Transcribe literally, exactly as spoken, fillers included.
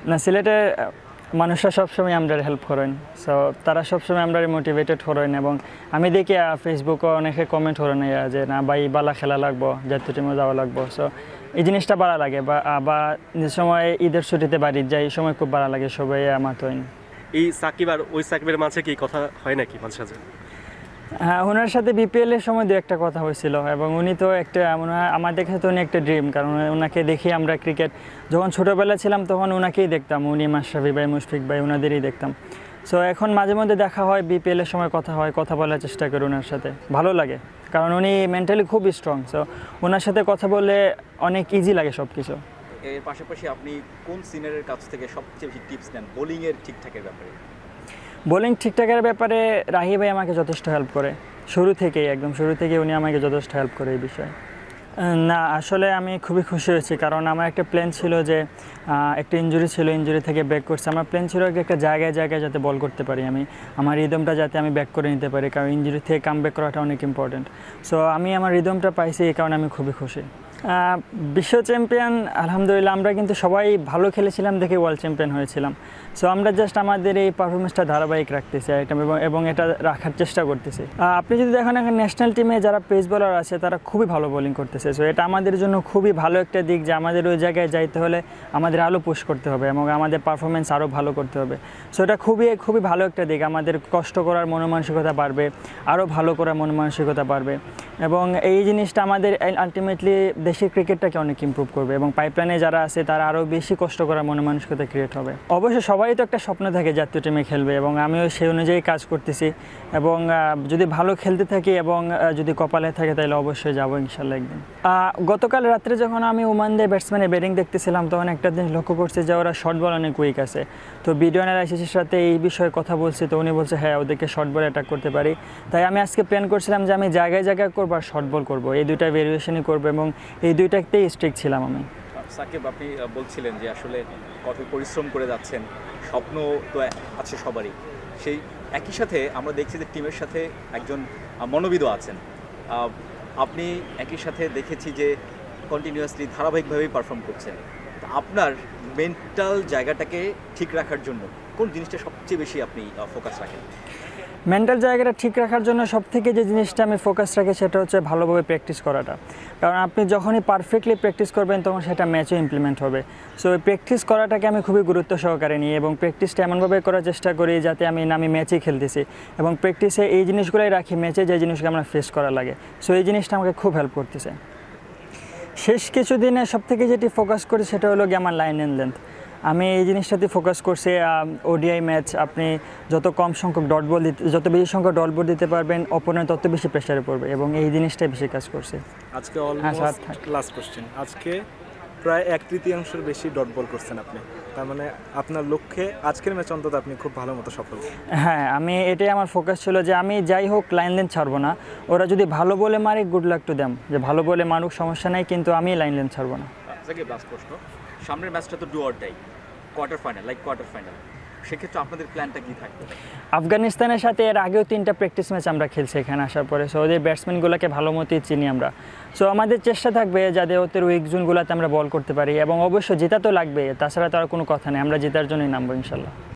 না সিলেটে মানুষরা সবসময় আমরা হেল্প করেন, সো তারা সবসময় আমরা মোটিভেটেড করেন এবং আমি দেখি ফেসবুকে অনেকে কমেন্ট করেন যে না ভাই বালা খেলা লাগবো, জাতীয় টিমে যাওয়া লাগবো। সো এই জিনিসটা ভালো লাগে বা বা যে সময় ঈদের ছুটিতে বাড়ি যাই এই সময় খুব ভালো লাগে, সবাই আমার তো এই সাকিব আর ওই সাকিবের মাঝে কি কথা হয় নাকি মাঝে সাঝে? হ্যাঁ, ওনার সাথে বিপিএল এর সময় দু একটা কথা হয়েছিল এবং উনি তো একটা আমাদের কাছে তো উনি একটা ড্রিম, কারণ ওনাকে দেখি আমরা ক্রিকেট যখন ছোটোবেলা ছিলাম তখন ওনাকেই দেখতাম, উনি মাশরাফি ভাই মুশফিক ভাই ওনাদেরই দেখতাম। সো এখন মাঝে মধ্যে দেখা হয়, বিপিএল এর সময় কথা হয়, কথা বলার চেষ্টা করি ওনার সাথে, ভালো লাগে কারণ উনি মেন্টালি খুব স্ট্রং। সো ওনার সাথে কথা বলে অনেক ইজি লাগে সব কিছু। এর পাশাপাশি আপনি কোন সিনিয়রের কাছ থেকে সবচেয়ে বেশি টিপস নেন বোলিংয়ের ঠিকঠাকের ব্যাপারে? বোলিং ঠিকঠাকের ব্যাপারে রাহি ভাই আমাকে যথেষ্ট হেল্প করে, শুরু থেকেই একদম শুরু থেকে উনি আমাকে যথেষ্ট হেল্প করে এই বিষয়ে। না আসলে আমি খুবই খুশি হয়েছি, কারণ আমার একটা প্ল্যান ছিল যে একটা ইনজুরি ছিল, ইনজুরি থেকে ব্যাক করছে। আমার প্ল্যান ছিল একটা জায়গায় জায়গায় যাতে বল করতে পারি, আমি আমার রিদমটা যাতে আমি ব্যাক করে নিতে পারি, কারণ ইনজুরি থেকে কাম ব্যাক করাটা অনেক ইম্পর্টেন্ট। সো আমি আমার রিদমটা পাইছি, এই কারণে আমি খুবই খুশি। বিশ্ব চ্যাম্পিয়ন আলহামদুলিল্লাহ, আমরা কিন্তু সবাই ভালো খেলেছিলাম দেখে ওয়ার্ল্ড চ্যাম্পিয়ন হয়েছিলাম। সো আমরা জাস্ট আমাদের এই পারফরমেন্সটা ধারাবাহিক রাখতেছি এবং এটা রাখার চেষ্টা করতেছি। আপনি যদি দেখেন এখন ন্যাশনাল টিমে যারা পেস বোলার আছে তারা খুবই ভালো বোলিং করতেছে। সো এটা আমাদের জন্য খুবই ভালো একটা দিক যে আমাদের ওই জায়গায় যাইতে হলে আমাদের আরও পুশ করতে হবে এবং আমাদের পারফরমেন্স আরও ভালো করতে হবে। সো এটা খুবই খুবই ভালো একটা দিক, আমাদের কষ্ট করার মনোমানসিকতা বাড়বে, আরও ভালো করার মনোমানসিকতা বাড়বে এবং এই জিনিসটা আমাদের আলটিমেটলি দেশের ক্রিকেটটাকে অনেক ইমপ্রুভ করবে এবং পাইপলাইনে যারা আছে তারা আরও বেশি কষ্ট করার মনোমানসিকতা ক্রিয়েট হবে। অবশ্যই সবারই তো একটা স্বপ্ন থাকে জাতীয় টিমে খেলবে এবং আমিও সেই অনুযায়ী কাজ করতেছি এবং যদি ভালো খেলতে থাকি এবং যদি কপালে থাকে তাহলে অবশ্যই যাবো ইনশাল্লাহ একদিন। গতকাল রাত্রে যখন আমি ওমানদের ব্যাটসম্যানের ব্যাটিং দেখতেছিলাম তখন একটা জিনিস লক্ষ্য করছি যে ওরা শর্ট বল অনেক উইক আছে। তো ভিডিও অ্যানালাইসিসের সাথে এই বিষয়ে কথা বলছি, তো উনি বলছে হ্যাঁ ওদেরকে শর্ট বল অ্যাটাক করতে পারি। তাই আমি আজকে প্ল্যান করছিলাম যে আমি জায়গায় জায়গায় করবো আর শর্ট বল করবো, এই দুইটা ভেরিয়েশনই করবো এবং এই দুইটাতেই স্ট্রিক্ট ছিলাম আমি। সাকিব, আপনি বলছিলেন যে আসলে কঠোর পরিশ্রম করে যাচ্ছেন, স্বপ্ন তো আছে সবারই, সেই একই সাথে আমরা দেখছি যে টিমের সাথে একজন মনোবিদও আছেন। আপনি একই সাথে দেখেছি যে কন্টিনিউয়াসলি ধারাবাহিকভাবেই পারফর্ম করছেন। আপনার মেন্টাল জায়গাটাকে ঠিক রাখার জন্য কোন জিনিসটা সবচেয়ে বেশি আপনি ফোকাস রাখেন? মেন্টাল জায়গাটা ঠিক রাখার জন্য সবথেকে যে জিনিসটা আমি ফোকাস রাখি সেটা হচ্ছে ভালোভাবে প্র্যাকটিস করাটা, কারণ আপনি যখনই পারফেক্টলি প্র্যাকটিস করবেন তখন সেটা ম্যাচও ইমপ্লিমেন্ট হবে। সো ওই প্র্যাকটিস করাটাকে আমি খুবই গুরুত্ব সহকারে নিই এবং প্র্যাকটিসটা এমনভাবে করার চেষ্টা করি যাতে আমি আমি ম্যাচেই খেলতেছি এবং প্র্যাকটিসে এই জিনিসগুলোই রাখি ম্যাচে যে জিনিসগুলো আমরা ফেস করা লাগে। সো এই জিনিসটা আমাকে খুব হেল্প করতেছে। শেষ কিছুদিনে সবথেকে যেটি ফোকাস করি সেটা হলো গিয়ে আমার লাইন অ্যান্ড লেন্থ। আমি এই জিনিসটাতে ফোকাস করছি। ওডিআই ম্যাচ আপনি যত কম সংখ্যক ডট বল দিতে যত বেশি সংখ্যক ডট বল দিতে পারবেন অপোনেন্ট তত বেশি প্রেশারে পড়বে এবং এই জিনিসটাই বেশি কাজ করছে। আজকে অলমোস্ট লাস্ট কোশ্চেন, আজকে প্রায় এক তৃতীয়াংশের বেশি ডট বল করছেন আপনি, তার মানে আপনার লক্ষ্যে আজকের ম্যাচ অন্তত আপনি খুব ভালো মতো সফল। হ্যাঁ, আমি এটাই আমার ফোকাস ছিল যে আমি যাই হোক লাইন লেন্থ ছাড়বো না। ওরা যদি ভালো বলে মারে গুড লাক টু দেম, যে ভালো বলে মারুক সমস্যা নাই, কিন্তু আমি লাইন লেন্থ ছাড়বো না। লাস্ট প্রশ্ন, সামনের ম্যাচটা তো do or die, quarter final like quarter final, সেক্ষেত্রে আপনাদের প্ল্যানটা কী থাকবে? আফগানিস্তানের সাথে এর আগেও তিনটা প্র্যাকটিস ম্যাচ আমরা খেলছি এখানে আসার পরে। সো ওদের ব্যাটসম্যানগুলোকে ভালো মতোই চিনি আমরা। সো আমাদের চেষ্টা থাকবে যাতে ওদের উইক জোনগুলোতে আমরা বল করতে পারি এবং অবশ্যই জেতা তো লাগবে, তাছাড়া তো আর কোনো কথা নেই, আমরা জেতার জন্যই নামবো ইনশাল্লাহ।